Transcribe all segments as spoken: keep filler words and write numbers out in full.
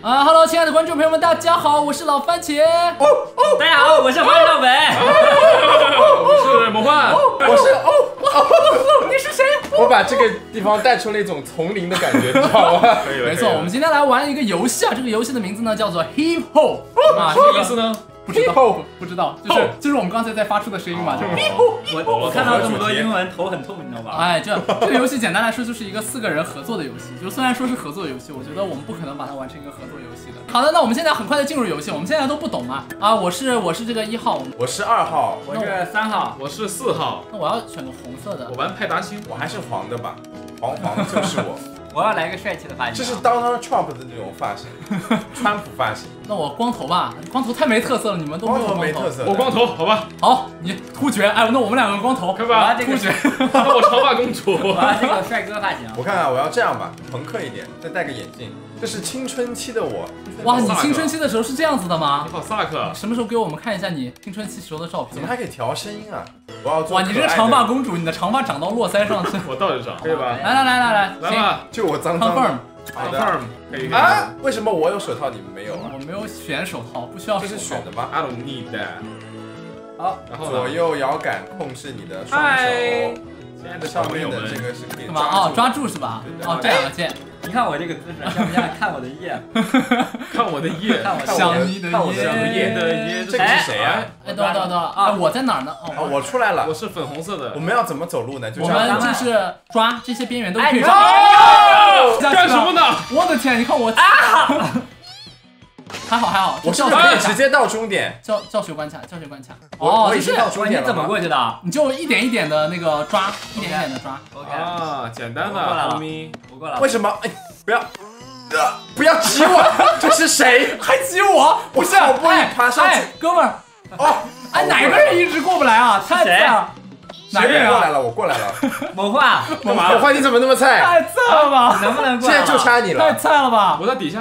啊哈喽，亲爱的观众朋友们，大家好，我是老番茄。 哦哦，大家好，我是黄小北。 我是魔幻， 我是哦哦， 你是谁？ 我把这个地方带出了一种丛林的感觉，你知道吗？ 没错，我们今天来玩一个游戏啊，这个游戏的名字呢叫做 Hip Hop 啊， 什么意思呢？ 不知道，不, 不知道，就是就是我们刚才在发出的声音嘛，就是 Hip Hop。 我我看到这么多英文，头很痛，你知道吧？ 哎，这这个游戏简单来说就是一个四个人合作的游戏，就是虽然说是合作游戏，我觉得我们不可能把它玩成一个合作游戏的。好的，那我们现在很快的进入游戏，我们现在都不懂啊啊，我是我是这个一号， 我是二号， 我是三号， 我是四号。 那我要选个红色的， 我玩派大星， 我还是黄的吧，黄黄就是我。 我要来个帅气的发型， 这是 Donald Trump 的那种发型，川普发型。 那我光头吧，光头太没特色了，你们都没有光头没特色。 我光头，好吧。 好，你突厥，哎，那我们两个光头， 看吧， 突厥。 那我长发公主， 我要这个帅哥发型。 我看看，我要这样吧，朋克一点，再戴个眼镜。这是青春期的我。 哇，你青春期的时候是这样子的吗？ 你好萨克。 什么时候给我们看一下你青春期时候的照片？ 怎么还可以调声音啊？我要做。 哇，你这个长发公主，你的长发长到络腮上去。 我倒着长，可以吧？ 来来来来来， 来吧， 就我脏脏的。 好的，可以啊？为什么我有手套，你们没有啊？ 我没有选手套，不需要。 这是选的吗 ？I don't need that。 好， 然后左右摇杆控制你的双手。 亲爱的上面的这个是可以抓住。 哦，抓住是吧？哦，这两个键。 你看我这个姿势，像不像看我的页？ 看我的页， 看我想你的页的页。 这个是谁呀？ 哎，等等等啊，我在哪儿呢？ 哦，我出来了。 我是粉红色的。 我们要怎么走路呢？ 我们就是抓这些边缘都可以抓。 干什么呢？ 我的天，你看我啊！还好还好， 我是不是可以直接到终点？ 教教学关卡，教学关卡。 哦，我已经到终点了。 你怎么过去的？ 你就一点一点的那个抓，一点一点的抓。 OK 啊，简单的。 过来了，我过来了。 为什么？哎，不要，不要挤我！这是谁？ 还挤我？不是， 我不会爬上去。 哥们儿， 哦， 哎，哪个人一直过不来啊？太菜了！哪个人过来了？我过来了。 某话， 干嘛？某话你怎么那么菜？ 太菜了吧！ 能不能过？ 现在就差你了。 太菜了吧！ 我在底下。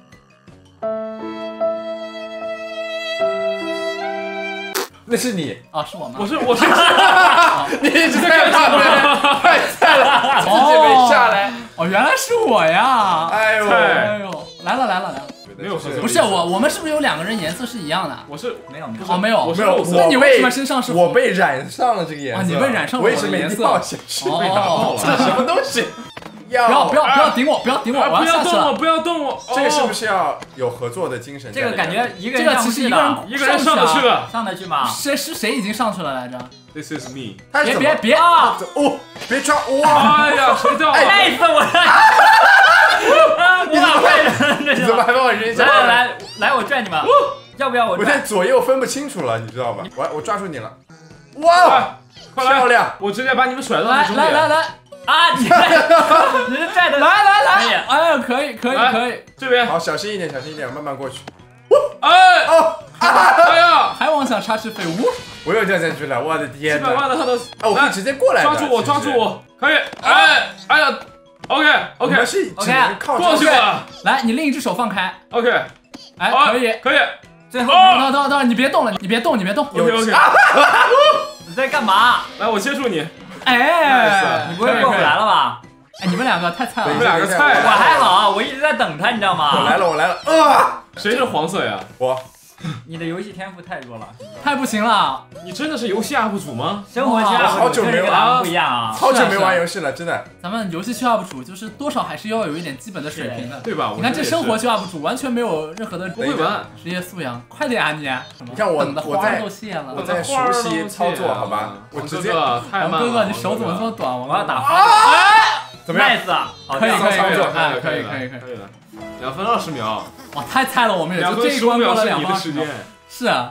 那是你啊，是我吗？ 我是我是， 你一直在干嘛？太菜了，自己没下来。 哦，原来是我呀！ 哎呦哎呦，来了来了来了。 没有合作。 不是我，我们是不是有两个人颜色是一样的？ 我是没有没有哦没有没有。 那你为什么身上是？ 我被染上了这个颜色。 啊，你被染上了我的颜色。 哦，这什么东西？ 不要不要不要顶我！不要顶我！我要下去了！ 不要动我！ 这个是不是要有合作的精神？ 这个感觉一个人其实一个人一个人上得去了， 上得去吗？ 谁是谁已经上去了来着 ？This is me。 别别别啊！ 哦，别抓！哇！ 哎呀，谁掉了？ 累死我了！ 你怎么还你怎么还把我扔下来？来来来，我拽你们！要不要我？ 我现在左右分不清楚了，你知道吧？我我抓住你了！哇，漂亮！ 我直接把你们甩到来来来来！ 啊！你你是拽的， 来来来！哎呀，可以可以可以， 这边好，小心一点，小心一点，慢慢过去。 哎哦，哎呀， 还妄想插翅飞舞， 我又掉下去了，我的天哪！ 几百万的他都， 哎，我可以直接过来， 抓住我，抓住我，可以，哎哎呀 ，OK OK， 是 OK， 过去了， 来，你另一只手放开 ，OK， 哎，可以可以， 最后， 等等等，你别动了，你别动，你别动 ，OK OK， 你在干嘛？ 来，我接住你， 哎， 你不会过不来了吧？ 哎，你们两个太菜了， 你们两个菜， 我还好，我一直在等他，你知道吗？ 我来了，我来了，啊！ 谁是黄色呀？ 我。 你的游戏天赋太弱了， 太不行了！ 你真的是游戏 U P 主吗？ 生活区 U P 主好久没玩不一样啊， 好久没玩游戏了，真的。 咱们游戏区 U P 主就是多少还是要有一点基本的水平的， 对吧？ 你看这生活区 U P 主完全没有任何的不会玩职业素养，快点啊你！ 你看我等的花都谢了， 我在熟悉操作，好吧？我直接， 太慢了。 哥哥，你手怎么这么短？我要打花。 怎么样 ？nice， 可以可以可以， 哎， 可以可以可以了，两分二十秒。 哇，太菜了，我们也就这一关过了两分时间。 是啊。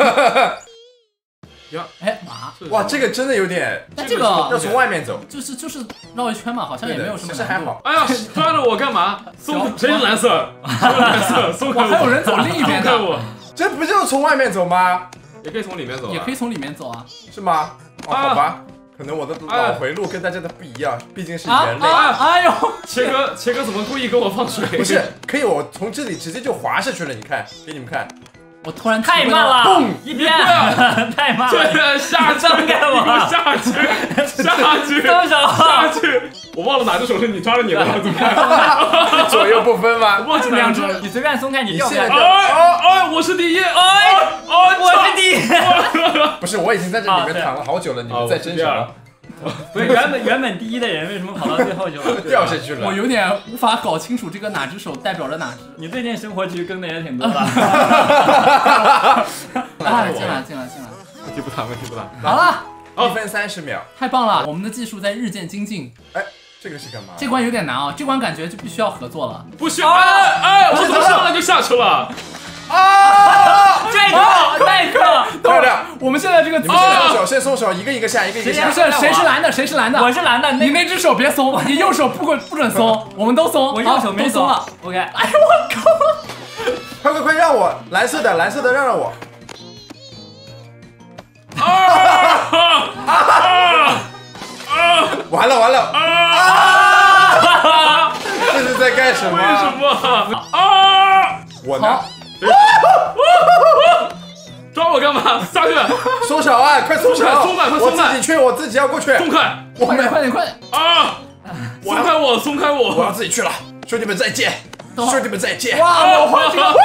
呀， 哎马， 哇，这个真的有点， 但这个要从外面走， 就是就是绕一圈嘛，好像也没有什么难度。还好。 哎呀，抓着我干嘛？松，谁是蓝色？谁是蓝色？松开我！ 还有人走另一边的。 我， 这不就是从外面走吗？ 也可以从里面走。 也可以从里面走啊？ 是吗？哦，好吧。可能我的脑回路跟大家的不一样，毕竟是人类。 哎呦， 切哥，切哥怎么故意给我放水？ 不是，可以我从这里直接就滑下去了，你看，给你们看。 我突然太慢了， 蹦一边太慢了， 对，下去， 放开我， 下去，下去， 松手， 下去。我忘了哪只手是你抓着你的了，怎么办？ 左右不分吗？ 忘记两只只。 你随便松开，你掉下去。 哎哎哎！我是第一！哎哎！ 我是第一！ 不是，我已经在这里面躺了好久了，你们在争什么？ 不是原本原本第一的人为什么跑到最后去了？ 掉下去了。 我有点无法搞清楚这个哪只手代表着哪只。 你最近生活局跟的也挺多的。 啊，进来进来进来！ 问题不大，问题不大。 好了， 一分三十秒， 太棒了！我们的技术在日渐精进。 哎，这个是干嘛？ 这关有点难啊，这关感觉就必须要合作了。 不需要！哎哎，我怎么上来就下去了？ 啊！ 这个那个， 漂亮！ 我们现在这个你们先松手，先松手，一个一个下，一个一个下。 不是谁是蓝的，谁是蓝的？ 我是蓝的， 你那只手别松，你右手不准不准松，我们都松。 我右手没松了。 OK。 哎呦我靠！ 快快快让我蓝色的，蓝色的让让我。完了完了！啊！这是在干什么？ 为什么？啊！ 我呢？ 抓我干嘛？下去！ 松手啊！快松手！ 松开！快松开！ 我自己去，我自己要过去。 松开！ 我快点快点快点！ 啊！松开我！松开我！ 我要自己去了，兄弟们再见！兄弟们再见！ 哇！我换这个！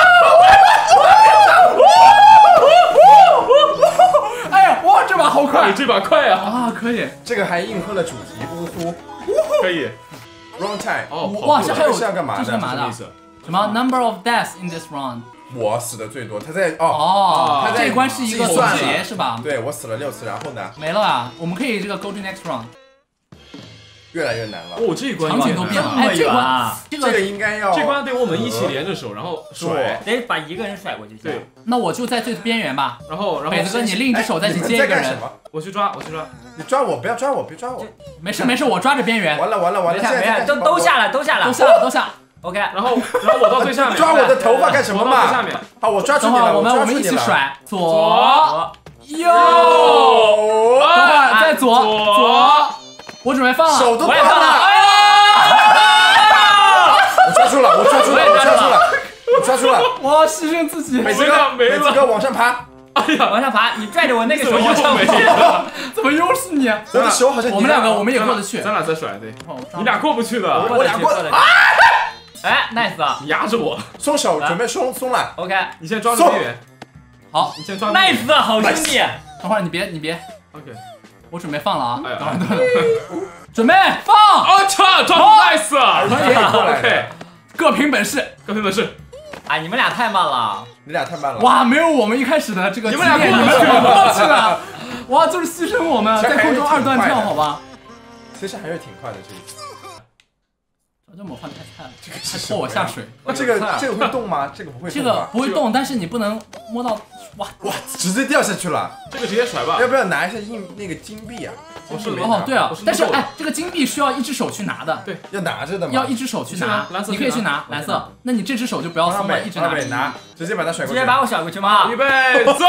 哎呀，哇，这把好快！ 这把快啊！ 啊，可以。 这个还应和了主题，呜呼！ 可以。 Wrong time！ 哦， 哇，这还有这是要干嘛的？ 这是干嘛的？什么 number of deaths in this round？ 我死的最多，他在哦哦， 他在这一关是一个总计算结是吧？ 对我死了六次，然后呢？ 没了啊，我们可以这个 go to next round。 越来越难了。 哦，这一关场景都变了。哎，这关这这个个应该要这关得我们一起连着手，然后甩， 得把一个人甩过去。 对， 那我就在最边缘吧。 然后然后北子哥，你另一只手再去接一个人。 我去抓，我去抓。 你抓我，不要抓我，别抓我。 没事没事，我抓着边缘。 完了完了完了， 没事没事，都都下来都下来都下来都下。 OK， 然后然后我到最下面。 抓我的头发干什么嘛？ 下面。 好，我抓住你了， 我们我们一起甩，左右，等会儿再左左，我准备放了， 手都我也放了。 我抓住了，我抓住了，我抓住了，我抓住了！ 我要牺牲自己。 北子哥，北子哥往上爬！ 哎呀， 往上爬！你拽着我那个手往上爬， 怎么又是你？ 我的手好像我们两个我们也过得去， 咱俩再甩对，你俩过不去的， 我俩过得去。 哎 ，nice 啊！ 你压着我， 松手，准备松松了。 OK， 你先抓住边缘。 好， 你先抓。 nice 啊，好兄弟！ 等会儿你别你别 ，OK， 我准备放了啊！ 哎等会儿等会儿，准备放！ 啊，抓抓 nice 啊！ 可以过来 OK， 各凭本事。 各凭本事。 哎，你们俩太慢了， 你俩太慢了。 哇，没有我们一开始的这个， 你们俩过不去过去了。哇，就是牺牲我们在空中二段跳，好吧？ 其实还是挺快的这一次。 这魔幻太菜了，还拖我下水。 那这个这个会动吗？这个不会动吧？ 这个不会动，但是你不能摸到。哇哇，直接掉下去了。 这个直接甩吧。 要不要拿一下硬那个金币啊？ 我是哦，对啊，但是哎，这个金币需要一只手去拿的。 对， 要拿着的嘛。 要一只手去拿，你可以去拿蓝色。那你这只手就不要松了，一直拿。 拿，直接把它甩过去。 直接把我甩过去吗？ 预备走！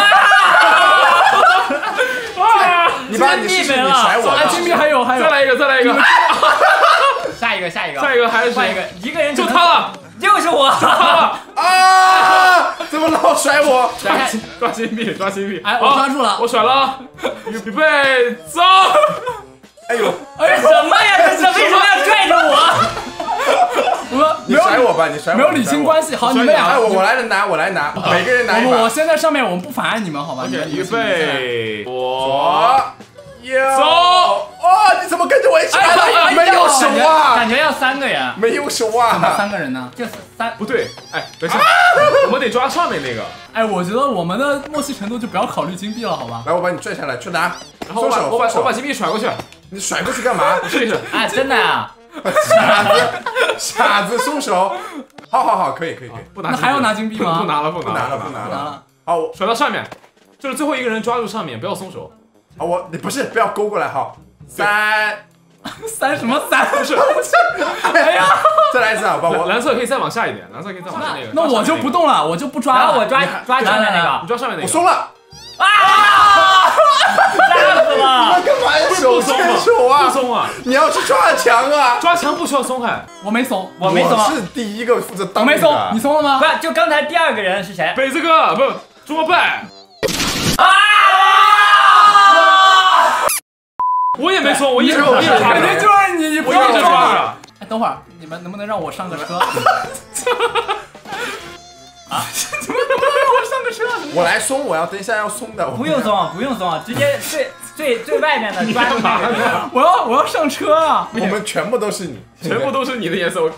你把你试试你甩我。 哎，金币还有还有。 再来一个，再来一个。 下一个，下一个， 下一个还是换一个，一个人就他了， 就是我， 就他了啊！怎么老甩我？ 抓抓金币，抓金币！ 哎，我抓住了， 我甩了，预备走！ 哎呦， 哎，什么呀？这是为什么要拽着我？ 我你甩我吧，你甩我， 没有理清关系。好，你们俩， 哎，我我来拿，我来拿，每个人拿一把。 我我先在上面，我们不妨碍你们，好吧？ 预备， 左右走！ 哦，你怎么跟着我一起来了？没有手啊！ 感觉要三个人， 没有手啊！ 三个人呢？ 就是三。 不对，哎，等一下，我们得抓上面那个。 哎，我觉得我们的默契程度就不要考虑金币了，好吧？ 来，我把你拽下来，去拿。 然后我把我把我把金币甩过去。 你甩过去干嘛？ 我试一试。 哎，真的啊！ 傻子，傻子，松手！好好好，可以可以可以。 不拿。 那还要拿金币吗？ 不拿了，不拿了， 不拿了。 好，我甩到上面，就是最后一个人抓住上面，不要松手。 好，我你不是不要勾过来，好，三三什么三？ 不是， 哎呀， 再来一次啊！把我蓝色可以再往下一点，蓝色可以再往下那个。 那我就不动了，我就不抓了。 然后我抓抓上面那个， 你抓上面那个。 我松了。 吓死了！ 干嘛要手牵手不啊？ 松啊！ 你要去抓墙啊！ 抓墙不需要松开。 我没松， 我没松， 我是第一个负责当我没松， 的你松了吗？ 不，就刚才第二个人是谁？ 北子哥，不，中国拜。 啊！ 我也没松，我一直我我一直抓肯定着， 就是你，你不要我一直抓抓。 着。 哎，等会儿你们能不能让我上个车？啊！怎么能不能让我上个车？ 我来松，我要等一下要松的。 不用松，不用松，直接最最最外面的抓住那个人。 我要我要上车啊！ 我们全部都是你， 全部都是你的颜色。我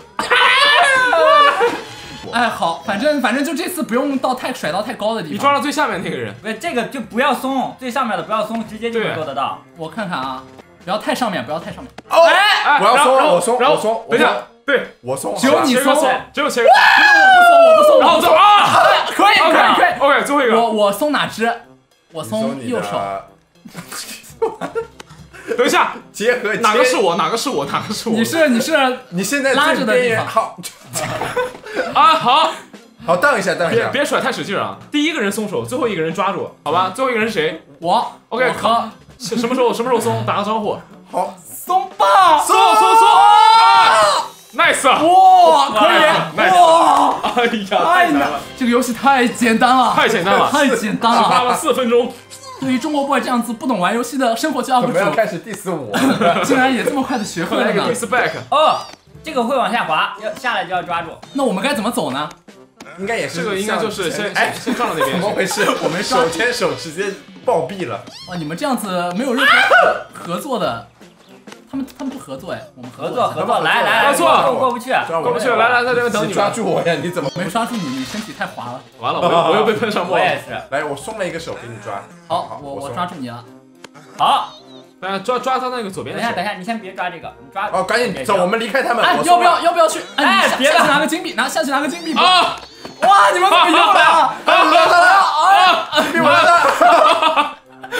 哎，好，反正反正就这次不用到太甩到太高的地方。 你抓到最下面那个人。 不是这个就不要松，最上面的不要松，直接就能做得到。 我看看啊，不要太上面，不要太上面。 哦， 哎， 我要松然后我松然后我松等一下我松， 对， 我松， 只有你松切个松，只有切个。 我不松，我不松， 然后走啊！ 可以可以可以。 OK，最后一个。 我我松哪只？我你松你右手。 的等一下， 结合哪个是我？哪个是我？哪个是我？ 你是你是你现在拉着的地方好啊，好， 好荡一下荡一下， 别别甩太使劲啊！第一个人松手，最后一个人抓住，好吧？最后一个人是谁我。 ？OK， 我和什什么时候什么时候松？打个招呼。 好松吧。 松松松啊 ！Nice， 哇，可以 nice 哇！ 哎呀，太难了， 这个游戏太简单了， 太简单了， 太简单只花了。 了四分钟。 对于中国 boy 这样子不懂玩游戏的生活教 U 我们要主， 开始 diss 我， 竟然也这么快的学会来一个了呢。 diss back， 哦，这个会往下滑，要下来就要抓住。 那我们该怎么走呢？ 应该也是这个应该就是先哎先先撞到那边怎么回事？我们手牵手直接暴毙了， 哇，你们这样子没有任何合作的，他们他们不合作哎，我们合作一下作合作，来来来， 合作过过不去， 抓过不去，来来在这边等你你们。 抓住我呀！你怎么没抓住你，你身体太滑了。 完了，我又我又被喷上墨了。 我也是。 来？我松了一个手给你抓， 好，我我我松抓住你了。 好， 大家抓抓他那个左边的手等一下等一。下，你先别抓这个，你抓。 哦，赶紧走，我们离开他们。 哎， 我要不要松了？ 要不要去？哎， 哎别了你下下去拿个金币，拿下去拿个金币。 啊！ 哇，你们怎么又来了？ 来了来了！哎，比我来的。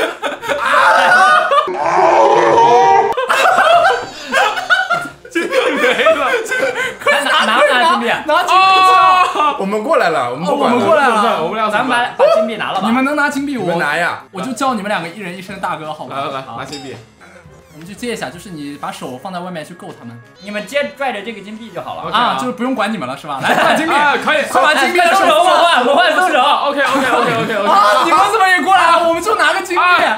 金币没了。 快拿拿拿金币， 拿金币啊！ 我们过来了，我们哦不管了。 我们过来了我们俩咱们把把金币拿了吧。 你们能拿金币， 你们我拿呀！ 我就叫你们两个一人一声大哥，好吗？ 来来来，拿金币。 我们去接一下，就是你把手放在外面去够他们你们接拽着这个金币就好了。 OK 啊，就是不用管你们了，是吧？来，换金币， 啊，可以。 快把金币松手，我换我换松手。 OK OK OK OK OK。 啊！你们怎么也过来了？我们就拿个金币。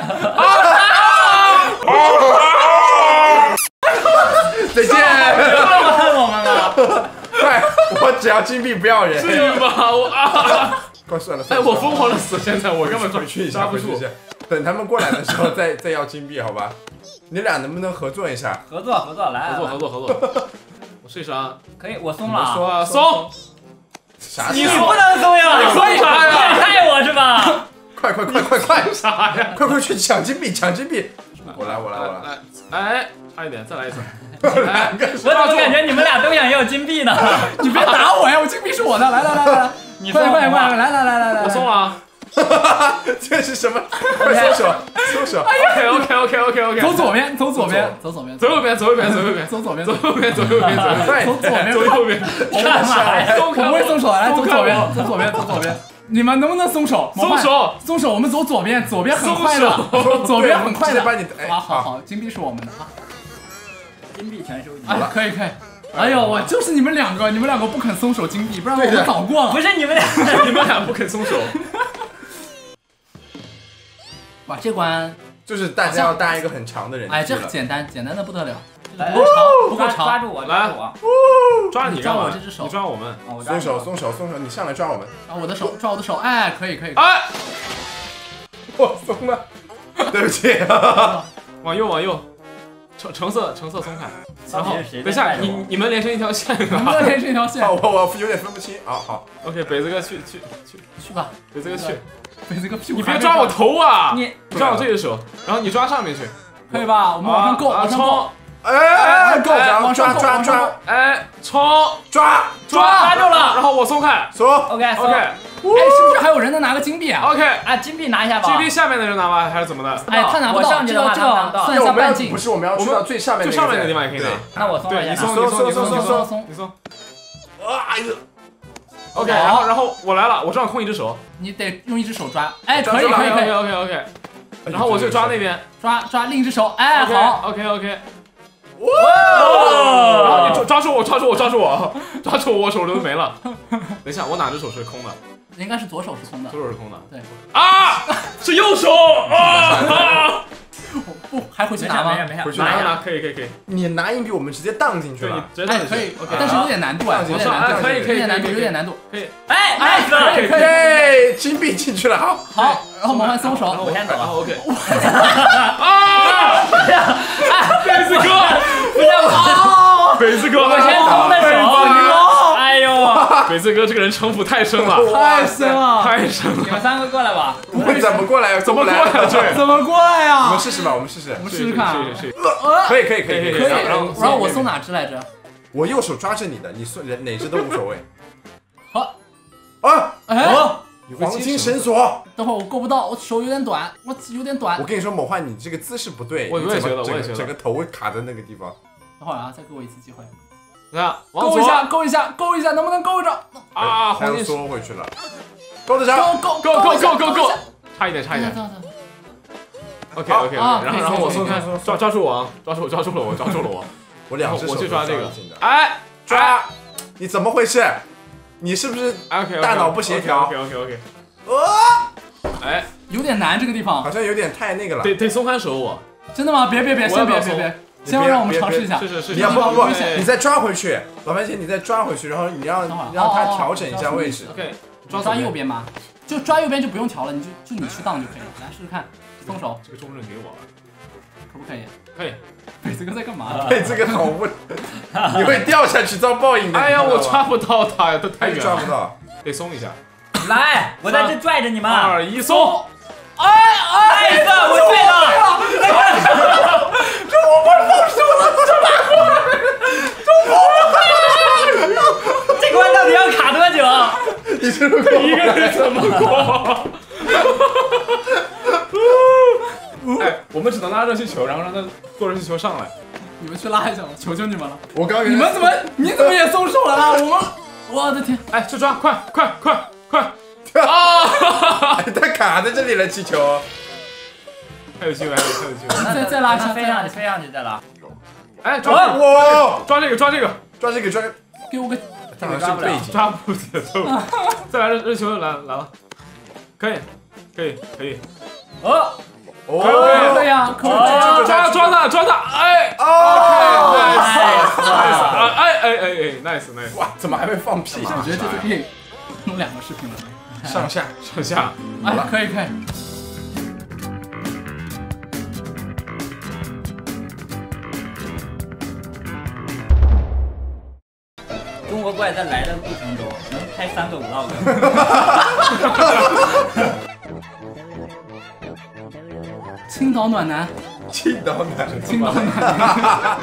再见！ 换我们了。 快，我只要金币不要人。 至于吗？我啊！ 快算了， 哎， 算了我疯狂的死，现在我根本回去一下， 抓不住回去一。下。等他们过来的时候再再要金币，好吧？你俩能不能合作一下？ 合作合作，来合作合作合作。我试一试啊。 可以，我松你了啊。 们说啊，松。 啥？ 你不能松呀！ 你松啥呀你害我是吧？ 快快快快快！ 啥呀？ 快快去抢金币，抢金币！我来我来我来！ 来，哎，差一点，再来一次。哎， 我怎么感觉你们俩都想要金币呢？ 你别打我呀！我金币是我的，来来来来来， 你快点快点快点， 来。 来来来来来， 我松了啊。 这是什么？快松手，松手！ OK OK OK OK OK。 走左边，走左边，走左边， 走右边，走右边，走右边， 走左边， 走右边，走右边，走右边， 快走左边， 走右边。 干嘛呀？ 我不会松手的，来走左边，走左边，走左边。你们能不能松手？ 松手， 松手，我们走左边，左边很快的松手， 左边很快的。 直接把你哎啊，好好，金币是我们的啊。 金币全收集。 哎，可以可以。哎呦，我就是你们两个，你们两个不肯松手金币，不然我们早过了不。是你们俩， 你们俩不肯松手。 哇，这关， 就是大家要搭一个很长的人哎，这机了。 简单，简单的不得了， 来不够长，不够抓抓长。 住我， 来抓住我。 抓你干嘛？ 你抓我这只手你抓我们。 哦我抓松手住松手松手，你上来抓我们！ 抓我的手，抓我的手，哎，可以可以。 哎， 我松了，对不起。 往右往右，橙橙色橙色松开。然后到底是谁等一下， 在带着我你你们连成一条线你们啊。 连这条线好，，我我有点分不清。啊好， OK，北子哥去去去， 去吧， 北子哥去。 被这个屁股。 你别抓我，头啊！ 你你抓我这只手，然后你抓上面去。 可以吧？我们往上够， 啊往上够。 冲！ 哎哎哎，够， 哎然后抓往上够抓抓往上够哎，冲！ 抓抓抓住了然后我松开。 松。 OK 松 OK 哎，是不是还有人能拿个金币啊？ OK， 啊，金币拿一下吧。 金币下面的人拿吗？还是怎么的？ 哎，他拿不到， 我上去的话这个这他拿不到个算一那我们要下半径不。是我们要去到最下面就那个上面那个地方也可以拿对。 那我松了一下。 对你松， 松你松，你松， 松松你松， 松你松。 啊哎呦！ OK， 然后然后我来了，我正好空一只手， 你得用一只手抓。哎， 抓可以可以可 OK 以， OK OK， 然后我就抓那边， 抓抓另一只手。哎，好。 OK OK， 哇！ 然后你抓抓住我，抓住我，抓住我，抓住我，我手都没了。等一下，我哪只手是空的？ 应该是左手是空的。 左手是空的。 对。 啊，是右手啊！ 不，还回去没事拿吗？ 没事没事， 回去拿拿拿拿，可以可以可以， 你拿硬币，我们直接荡进去对，你了。 哎， 直接带可以， OK， 但是有点难度哎，有点难度， 哎可以可以有点难度， 可以有点难度。 可以。 哎哎， ，nice， 可以可以。 耶，金币进去了，好。 好，然后魔幻松然后手。 我先走了然后 OK。啊！贝斯哥， 不要跑， 贝斯哥， 我先空的手，哎呦， 贝斯哥这个人城府太深了， 太深了， 太深了。 你们三个过来吧。 我们怎么过来？ 怎么过来了？ 这？ 怎么过来我们呀？ 试试吧，我们试试。 我们试试看啊。 试试试试。 可以可以可以可以。 可以可以， 然后然后我送哪只来着？ 我右手抓着你的，你送哪只都无所谓。 好， 啊！ 哎， 哦， 黄金绳索。 等会儿我够不到，我手有点短，我有点短我。跟你说，某幻，你这个姿势不对， 我你怎么我也觉得整个我也觉得整个头会卡在那个地方。 等会儿啊，再给我一次机会。 你看，往左勾一下，勾一下，勾一下，能不能勾着？ 啊， 他又黄金缩回去了。够得着。 勾勾够够够够够一下， 差一点差一点。 等等等 OK OK OK， 啊然后然后我松开可以可以可以， 抓抓住我啊，抓住我抓住了我抓住了我， 我两只手我去抓这个都紧的。 哎抓！你怎么回事？你是不是 OK， 大脑不协调 OK OK OK， 呃， 哎， 有点难这个地方好，像有点太那个了。 得得松开手我， 真的吗？别别别，先我要不要送别别别， 你别先让我们别尝试一下。 是是是， 你要不不不危险， 你再抓回去，老番茄，你再抓回去，然后你让等会儿让他哦哦调整一下位置。 OK， 抓抓右，边吗？就抓右边就不用调了，你就就你去荡就可以了。来试试看，松手这个重任给我， 可不可以？ 可以。 北子哥在干嘛？ 对，这个好问，你会掉下去遭报应的。 哎呀， 你知道吗我抓不到他呀，他太还远了， 抓不到。 得松一下。 来，我在这拽着你们。 二一松， 哎哎， 哎呀，我拽了。这关到底要卡多久？ 你是不是一个人怎么过？哎，我们只能拉热气球，然后让他坐热气球上来。 你们去拉一下，我求求你们了。 我刚你们怎么你怎么也松手了啊？我们，我的天！ 哎，去抓，快快快快！ 啊？他卡在这里了，气球。 还有机会，还有还有机会。 再再拉一下， 飞上去，飞上去再拉。 哎，抓这个， 哇！ 抓这个，抓这个， 抓这个抓， 给我个这个是背景。 抓不节奏。再来热热气球来来了，可以可以可以。 哦， 哦， 可以啊，可以这啊个。 抓抓他抓他，哎哦， ，nice，哎哎哎哎，nice nice， 哇，怎么还会放屁？ 我觉得这次可以弄两个视频了。 上下上下。 哎，可以可以。 中国怪在来的过程中能拍三个 vlog。 青岛暖男， 青岛男， 青岛暖男。